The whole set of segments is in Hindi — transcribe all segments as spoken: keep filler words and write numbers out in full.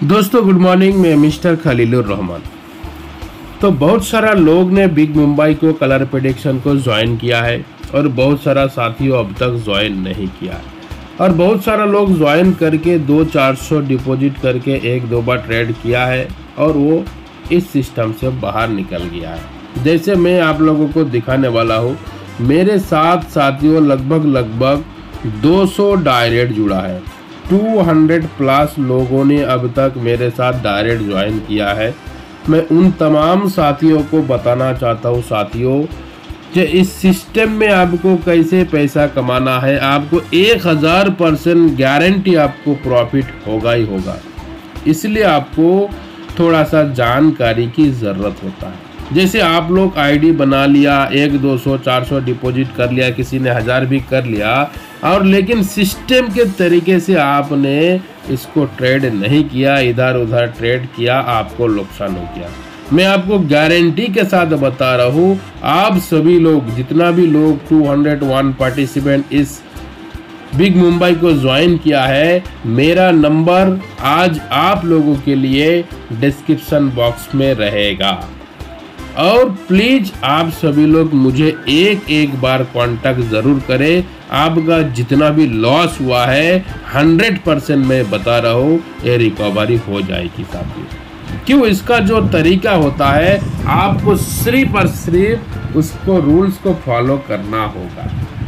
दोस्तों गुड मॉर्निंग, मैं मिस्टर खलीलुर रहमान। तो बहुत सारा लोग ने बिग मुंबई को कलर प्रेडिक्शन को ज्वाइन किया है और बहुत सारा साथियों अब तक ज्वाइन नहीं किया है। और बहुत सारा लोग ज्वाइन करके दो चार सौ डिपॉजिट करके एक दो बार ट्रेड किया है और वो इस सिस्टम से बाहर निकल गया है। जैसे मैं आप लोगों को दिखाने वाला हूँ, मेरे साथ साथियों लगभग लगभग दो सौ डायरेक्ट जुड़ा है। दो सौ प्लस लोगों ने अब तक मेरे साथ डायरेक्ट ज्वाइन किया है। मैं उन तमाम साथियों को बताना चाहता हूँ साथियों कि इस सिस्टम में आपको कैसे पैसा कमाना है। आपको एक हज़ार परसेंट गारंटी आपको प्रॉफिट होगा ही होगा। इसलिए आपको थोड़ा सा जानकारी की ज़रूरत होता है। जैसे आप लोग आईडी बना लिया, एक दो सौ चार सौ डिपॉजिट कर लिया, किसी ने हज़ार भी कर लिया, और लेकिन सिस्टम के तरीके से आपने इसको ट्रेड नहीं किया, इधर उधर ट्रेड किया, आपको नुकसान हो गया। मैं आपको गारंटी के साथ बता रहा हूँ, आप सभी लोग जितना भी लोग दो सौ एक पार्टिसिपेंट इस बिग मुंबई को ज्वाइन किया है, मेरा नंबर आज आप लोगों के लिए डिस्क्रिप्शन बॉक्स में रहेगा। और प्लीज़ आप सभी लोग मुझे एक एक बार कांटेक्ट ज़रूर करें। आपका जितना भी लॉस हुआ है हंड्रेड परसेंट मैं बता रहा हूँ ये रिकवरी हो जाएगी साथियों। क्यों? इसका जो तरीका होता है आपको सिर्फ और सिर्फ उसको रूल्स को फॉलो करना होगा।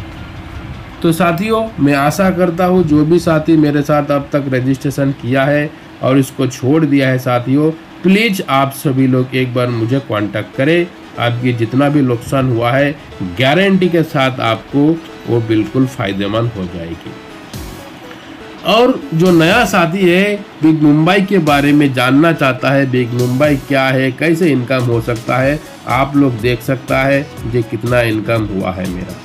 तो साथियों मैं आशा करता हूँ जो भी साथी मेरे साथ अब तक रजिस्ट्रेशन किया है और इसको छोड़ दिया है साथियों, प्लीज़ आप सभी लोग एक बार मुझे कांटेक्ट करें। आपकी जितना भी नुकसान हुआ है गारंटी के साथ आपको वो बिल्कुल फ़ायदेमंद हो जाएगी। और जो नया साथी है बिग मुंबई के बारे में जानना चाहता है, बिग मुंबई क्या है, कैसे इनकम हो सकता है, आप लोग देख सकता है ये कितना इनकम हुआ है मेरा,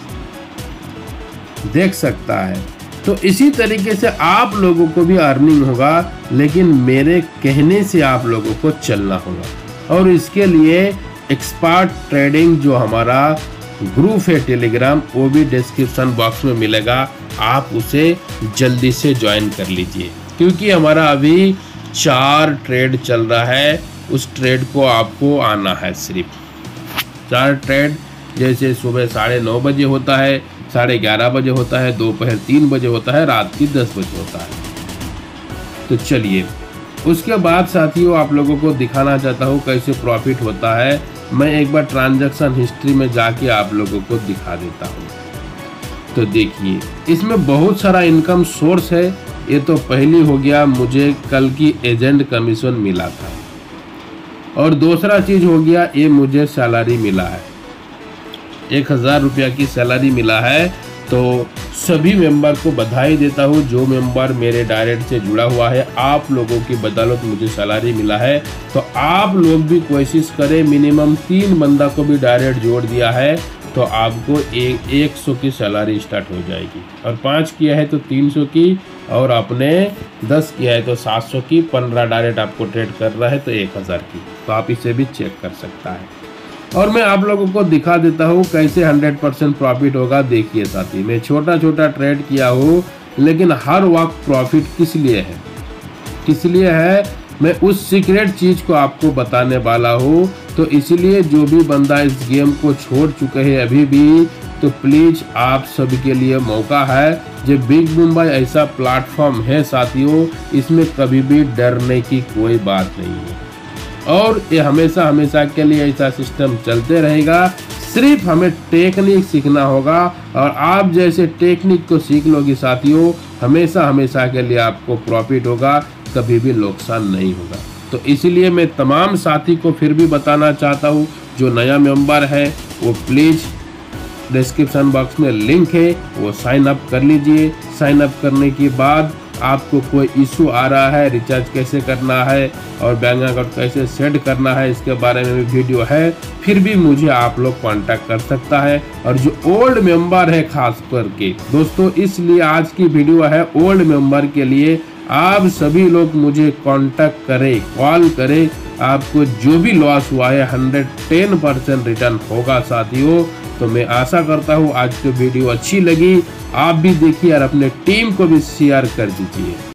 देख सकता है। तो इसी तरीके से आप लोगों को भी अर्निंग होगा, लेकिन मेरे कहने से आप लोगों को चलना होगा। और इसके लिए एक्सपर्ट ट्रेडिंग जो हमारा ग्रुप है टेलीग्राम, वो भी डिस्क्रिप्शन बॉक्स में मिलेगा। आप उसे जल्दी से ज्वाइन कर लीजिए, क्योंकि हमारा अभी चार ट्रेड चल रहा है। उस ट्रेड को आपको आना है। सिर्फ चार ट्रेड, जैसे सुबह साढ़े नौ बजे होता है, साढ़े ग्यारह बजे होता है, दोपहर तीन बजे होता है, रात की दस बजे होता है। तो चलिए उसके बाद साथियों आप लोगों को दिखाना चाहता हूँ कैसे प्रॉफिट होता है। मैं एक बार ट्रांजैक्शन हिस्ट्री में जाके आप लोगों को दिखा देता हूँ। तो देखिए इसमें बहुत सारा इनकम सोर्स है। ये तो पहली हो गया, मुझे कल की एजेंट कमीशन मिला था। और दूसरा चीज़ हो गया, ये मुझे सैलरी मिला है, एक हज़ार रुपया की सैलरी मिला है। तो सभी मेंबर को बधाई देता हूँ जो मेंबर मेरे डायरेक्ट से जुड़ा हुआ है। आप लोगों की बदौलत मुझे सैलरी मिला है। तो आप लोग भी कोशिश करें, मिनिमम तीन बंदा को भी डायरेक्ट जोड़ दिया है तो आपको एक एक सौ की सैलरी स्टार्ट हो जाएगी। और पाँच किया है तो तीन सौ की, और आपने दस किया है तो सात सौ की, पंद्रह डायरेक्ट आपको ट्रेड कर रहा है तो एक हज़ार की। तो आप इसे भी चेक कर सकता है। और मैं आप लोगों को दिखा देता हूँ कैसे हंड्रेड परसेंट प्रॉफिट होगा। देखिए साथी, मैं छोटा छोटा ट्रेड किया हूँ, लेकिन हर वक्त प्रॉफिट किस लिए है, किस लिए है, मैं उस सीक्रेट चीज़ को आपको बताने वाला हूँ। तो इसलिए जो भी बंदा इस गेम को छोड़ चुके हैं अभी भी, तो प्लीज़ आप सभी के लिए मौका है। जो बिग मुंबई ऐसा प्लेटफॉर्म है साथियों, इसमें कभी भी डरने की कोई बात नहीं है। और ये हमेशा हमेशा के लिए ऐसा सिस्टम चलते रहेगा। सिर्फ हमें टेक्निक सीखना होगा, और आप जैसे टेक्निक को सीख लोगे साथियों, हमेशा हमेशा के लिए आपको प्रॉफिट होगा, कभी भी नुकसान नहीं होगा। तो इसीलिए मैं तमाम साथी को फिर भी बताना चाहता हूँ, जो नया मेंबर है वो प्लीज़ डिस्क्रिप्शन बॉक्स में लिंक है, वो साइन अप कर लीजिए। साइन अप करने के बाद आपको कोई इशू आ रहा है, रिचार्ज कैसे करना है और बैंक अकाउंट कैसे सेट करना है, इसके बारे में भी वीडियो है, फिर भी मुझे आप लोग कांटेक्ट कर सकता है। और जो ओल्ड मेंबर है खास करके दोस्तों, इसलिए आज की वीडियो है ओल्ड मेंबर के लिए। आप सभी लोग मुझे कांटेक्ट करें, कॉल करें। आपको जो भी लॉस हुआ है हंड्रेड टेन परसेंट रिटर्न होगा साथियों। तो मैं आशा करता हूँ आज की वीडियो अच्छी लगी, आप भी देखिए और अपने टीम को भी शेयर कर दीजिए।